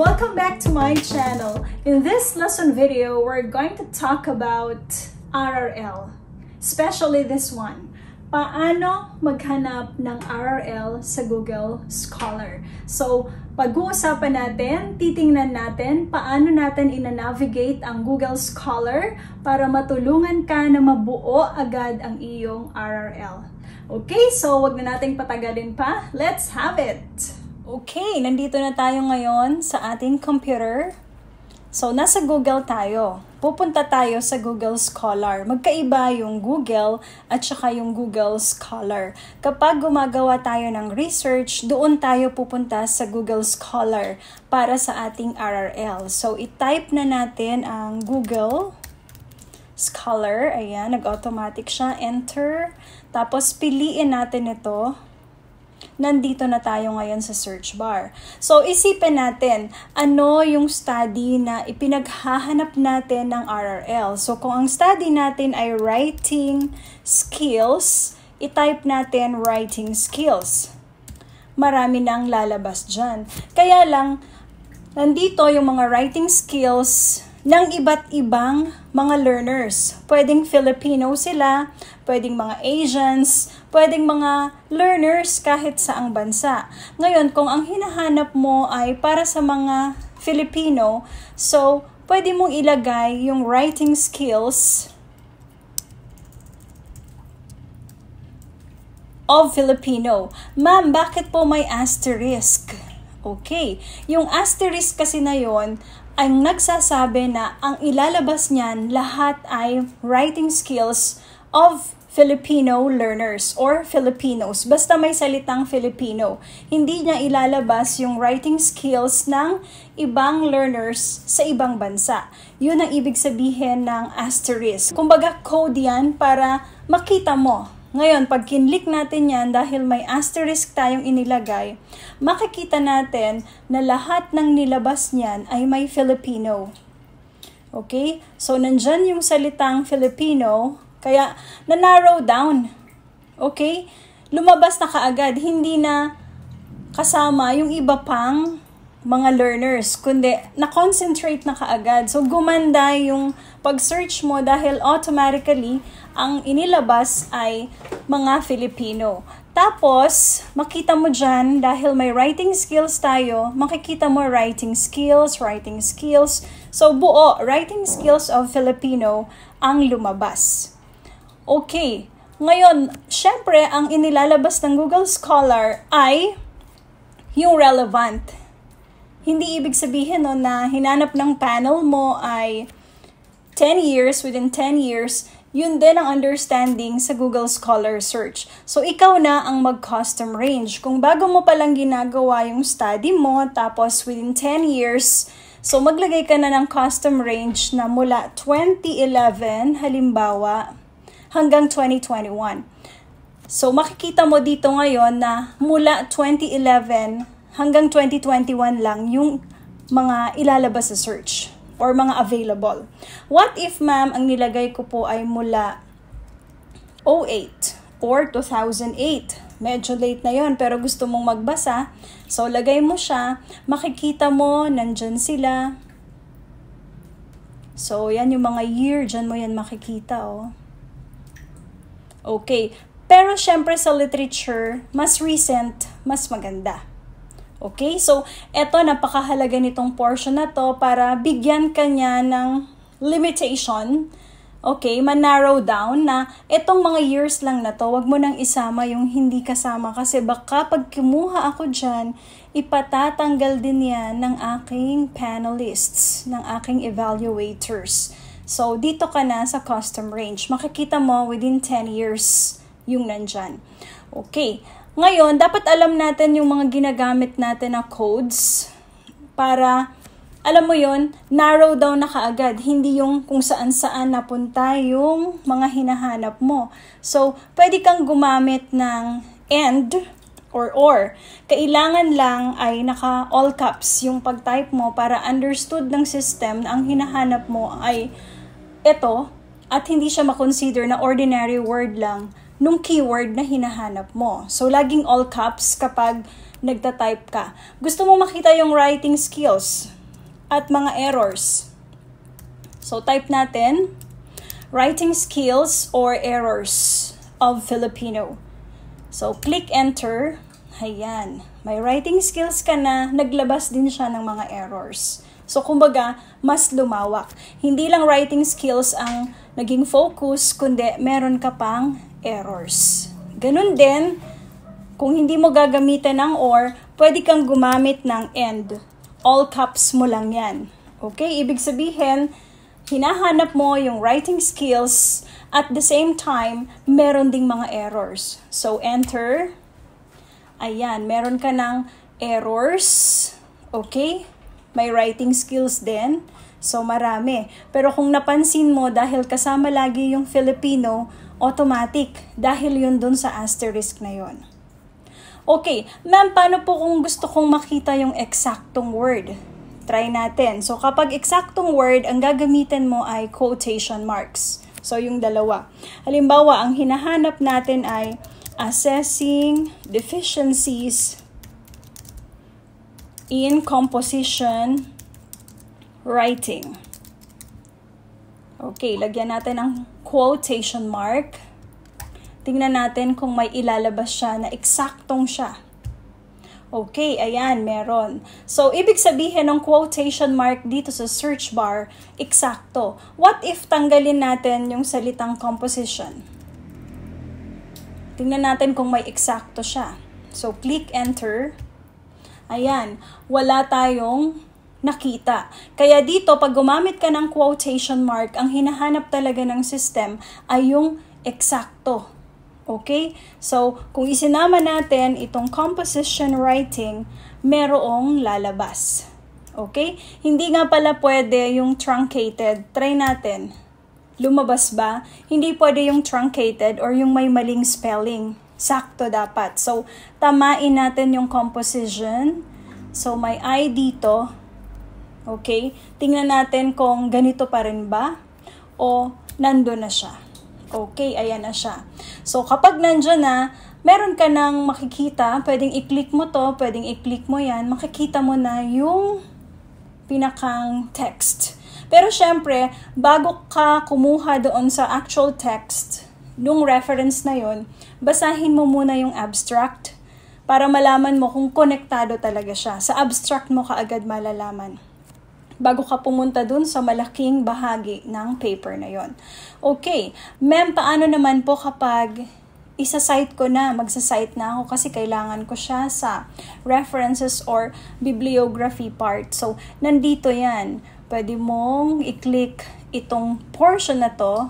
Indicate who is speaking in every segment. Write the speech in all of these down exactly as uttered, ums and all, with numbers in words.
Speaker 1: Welcome back to my channel. In this lesson video, we're going to talk about R R L, especially this one. Paano maghanap ng R R L sa Google Scholar? So, pag-uusapan natin, titingnan natin paano natin ina-navigate ang Google Scholar para matulungan ka na mabuo agad ang iyong R R L. Okay, so wag na nating patagalin pa. Let's have it! Okay, nandito na tayo ngayon sa ating computer. So, nasa Google tayo. Pupunta tayo sa Google Scholar. Magkaiba yung Google at saka yung Google Scholar. Kapag gumagawa tayo ng research, doon tayo pupunta sa Google Scholar para sa ating R R L. So, i-type na natin ang Google Scholar. Ayan, nag-automatic siya. Enter. Tapos, piliin natin ito. Nandito na tayo ngayon sa search bar. So, isipin natin, ano yung study na ipinaghahanap natin ng R R L? So, kung ang study natin ay writing skills, i-type natin writing skills. Marami nang lalabas dyan. Kaya lang, nandito yung mga writing skills ng iba't ibang mga learners. Pwedeng Filipino sila, pwedeng mga Asians, pwedeng mga learners kahit saang bansa. Ngayon, kung ang hinahanap mo ay para sa mga Filipino, so pwede mong ilagay yung writing skills of Filipino. Ma'am, bakit po may asterisk? Okay, yung asterisk kasi na yon ay nagsasabi na ang ilalabas niyan lahat ay writing skills of Filipino learners or Filipinos. Basta may salitang Filipino. Hindi niya ilalabas yung writing skills ng ibang learners sa ibang bansa. Yun ang ibig sabihin ng asterisk. Kumbaga code yan para makita mo. Ngayon, pag kinlik natin yan, dahil may asterisk tayong inilagay, makikita natin na lahat ng nilabas niyan ay may Filipino. Okay? So, nandyan yung salitang Filipino, kaya na-narrow down. Okay? Lumabas na kaagad, hindi na kasama yung iba pang mga learners, kundi na-concentrate na kaagad. So, gumanda yung pag-search mo dahil automatically, ang inilabas ay mga Filipino. Tapos, makita mo dyan, dahil may writing skills tayo, makikita mo writing skills, writing skills. So, buo, writing skills of Filipino ang lumabas. Okay. Ngayon, syempre, ang inilalabas ng Google Scholar ay yung relevant. Hindi ibig sabihin no, na hinanap ng panel mo ay ten years, within ten years, yun din ang understanding sa Google Scholar search. So, ikaw na ang mag-custom range. Kung bago mo palang ginagawa yung study mo, tapos within ten years, so maglagay ka na ng custom range na mula twenty eleven, halimbawa, hanggang twenty twenty-one. So, makikita mo dito ngayon na mula twenty eleven hanggang twenty twenty-one lang yung mga ilalabas sa search or mga available. What if, ma'am, ang nilagay ko po ay mula oh eight or two thousand eight? Medyo late na yon pero gusto mong magbasa. So, lagay mo siya. Makikita mo, nandyan sila. So, yan yung mga year. Dyan mo yan makikita, oh. Okay. Pero, syempre sa literature, mas recent, mas maganda. Okay, so eto napakahalaga nitong portion na to para bigyan ka niya ng limitation. Okay, man-narrow down na etong mga years lang na to, wag mo nang isama yung hindi kasama kasi baka pag kumuha ako dyan, ipatatanggal din yan ng aking panelists, ng aking evaluators. So, dito ka na sa custom range. Makikita mo within ten years yung nandyan. Okay. Ngayon, dapat alam natin yung mga ginagamit natin na codes para, alam mo yon, narrow down na kaagad. Hindi yung kung saan-saan napunta yung mga hinahanap mo. So, pwede kang gumamit ng and or or. Kailangan lang ay naka all caps yung pag-type mo para understood ng system na ang hinahanap mo ay ito at hindi siya makonsider na ordinary word lang nung keyword na hinahanap mo. So, laging all caps kapag nagta-type ka. Gusto mo makita yung writing skills. at mga errors. So, type natin, writing skills or errors of Filipino. So, click enter. Ayan. May writing skills ka na, naglabas din siya ng mga errors. So, kumbaga, mas lumawak. Hindi lang writing skills ang naging focus, kundi meron ka pang errors. Ganun din, kung hindi mo gagamitan ng or, pwede kang gumamit ng and. All caps mo lang yan. Okay? Ibig sabihin, hinahanap mo yung writing skills at the same time, meron ding mga errors. So, enter. Ayan, meron ka ng errors. Okay? May writing skills din. So, marami. Pero kung napansin mo, dahil kasama lagi yung Filipino, automatic. Dahil yun dun sa asterisk na yun. Okay, ma'am, paano po kung gusto kong makita yung eksaktong word? Try natin. So, kapag eksaktong word, ang gagamitin mo ay quotation marks. So, yung dalawa. Halimbawa, ang hinahanap natin ay assessing deficiencies in composition writing. Okay, lagyan natin ng quotation mark. Tingnan natin kung may ilalabas siya na eksaktong siya. Okay, ayan, meron. So, ibig sabihin ng quotation mark dito sa search bar, eksakto. What if tanggalin natin yung salitang composition? Tingnan natin kung may eksakto siya. So, click enter. Ayan, wala tayong nakita. Kaya dito, pag gumamit ka ng quotation mark, ang hinahanap talaga ng system ay yung eksakto. Okay? So, kung isinama natin itong composition writing, merong lalabas. Okay? Hindi nga pala pwede yung truncated. Try natin. Lumabas ba? Hindi pwede yung truncated or yung may maling spelling. Sakto dapat. So, tamain natin yung composition. So, may I dito. Okay? Tingnan natin kung ganito pa rin ba o nando na siya. Okay, ayan na siya. So, kapag nandyan na, meron ka nang makikita, pwedeng i-click mo to, pwedeng i-click mo yan, makikita mo na yung pinakang text. Pero syempre, bago ka kumuha doon sa actual text, nung reference na yon, basahin mo muna yung abstract para malaman mo kung konektado talaga siya. Sa abstract mo kaagad malalaman bago ka pumunta dun sa malaking bahagi ng paper na yon. Okay, ma'am, paano naman po kapag isa-cite ko na, magsa-cite na ako kasi kailangan ko siya sa references or bibliography part. So, nandito yan. Pwede mong i-click itong portion na to,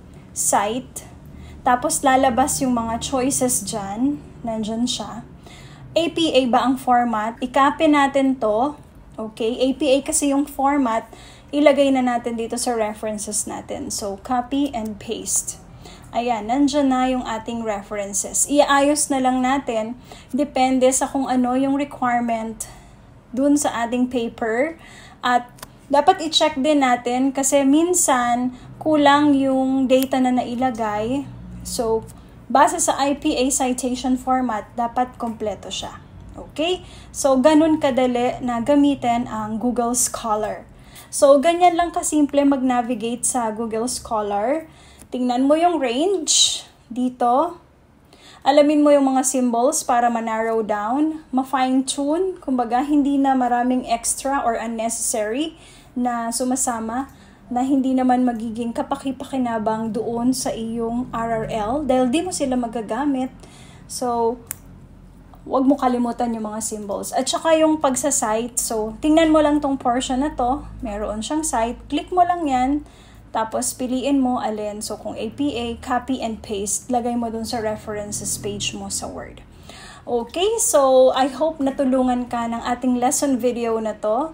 Speaker 1: cite, tapos lalabas yung mga choices dyan, nandyan siya. A P A ba ang format? I-copy natin to. Okay, A P A kasi yung format, ilagay na natin dito sa references natin. So, copy and paste. Ayan, nandyan na yung ating references. Iaayos na lang natin, depende sa kung ano yung requirement dun sa ating paper. At dapat i-check din natin kasi minsan kulang yung data na nailagay. So, base sa I P A citation format, dapat kompleto siya. Okay? So, ganun kadali na gamitin ang Google Scholar. So, ganyan lang kasimple mag-navigate sa Google Scholar. Tingnan mo yung range dito. Alamin mo yung mga symbols para ma-narrow down, ma-fine-tune. Kumbaga, hindi na maraming extra or unnecessary na sumasama na hindi naman magiging kapaki-pakinabang doon sa iyong R R L dahil di mo sila magagamit. So, huwag mo kalimutan yung mga symbols. At saka yung pagsa-cite, so tingnan mo lang tong portion na to, meron siyang cite, click mo lang yan, tapos piliin mo alin. So kung A P A, copy and paste, lagay mo dun sa references page mo sa Word. Okay, so I hope natulungan ka ng ating lesson video na to.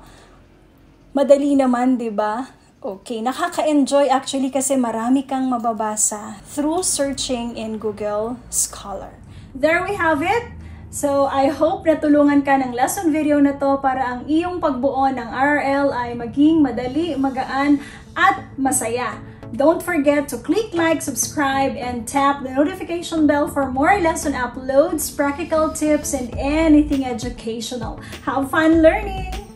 Speaker 1: Madali naman, di ba? Okay, nakaka-enjoy actually kasi marami kang mababasa through searching in Google Scholar. There we have it. So, I hope natulungan ka ng lesson video na to para ang iyong pagbuo ng R R L ay maging madali, magaan, at masaya. Don't forget to click like, subscribe, and tap the notification bell for more lesson uploads, practical tips, and anything educational. Have fun learning!